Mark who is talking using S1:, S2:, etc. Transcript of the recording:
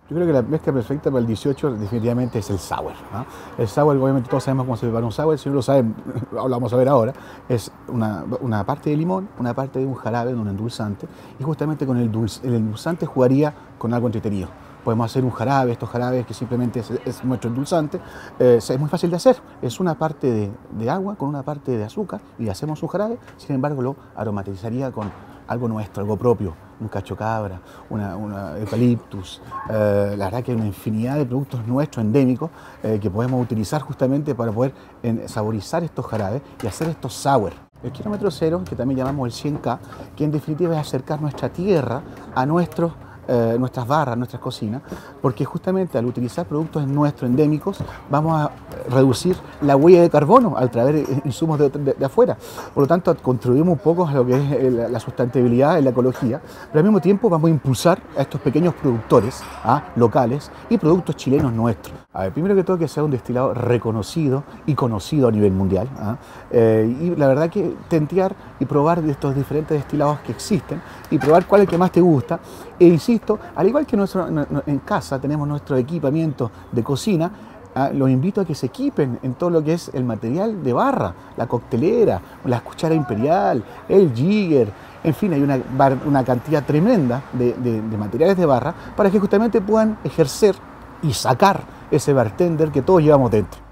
S1: Yo creo que la mezcla perfecta para el 18 definitivamente es el sour, ¿no? El sour, obviamente todos sabemos cómo se prepara un sour, si no lo saben, lo vamos a ver ahora. Es una parte de limón, una parte de un jarabe, de un endulzante, y justamente con el endulzante jugaría con algo entretenido. Podemos hacer un jarabe, estos jarabes que simplemente es nuestro endulzante. Es muy fácil de hacer, es una parte de agua con una parte de azúcar y hacemos un jarabe, sin embargo lo aromatizaría con algo nuestro, algo propio, un cacho cabra, una eucaliptus. La verdad que hay una infinidad de productos nuestros endémicos que podemos utilizar justamente para poder saborizar estos jarabes y hacer estos sour. El kilómetro cero, que también llamamos el 100K, que en definitiva es acercar nuestra tierra a nuestras barras, nuestras cocinas, porque justamente al utilizar productos nuestros endémicos vamos a reducir la huella de carbono al traer insumos de afuera. Por lo tanto, contribuimos un poco a lo que es la sustentabilidad y la ecología, pero al mismo tiempo vamos a impulsar a estos pequeños productores locales y productos chilenos nuestros. A ver, primero que todo que sea un destilado reconocido y conocido a nivel mundial. Y la verdad que tentear y probar de estos diferentes destilados que existen y probar cuál es el que más te gusta. E insisto, al igual que en casa tenemos nuestro equipamiento de cocina, los invito a que se equipen en todo lo que es el material de barra, la coctelera, la cuchara imperial, el jigger, en fin, hay una cantidad tremenda de materiales de barra para que justamente puedan ejercer y sacar ese bartender que todos llevamos dentro.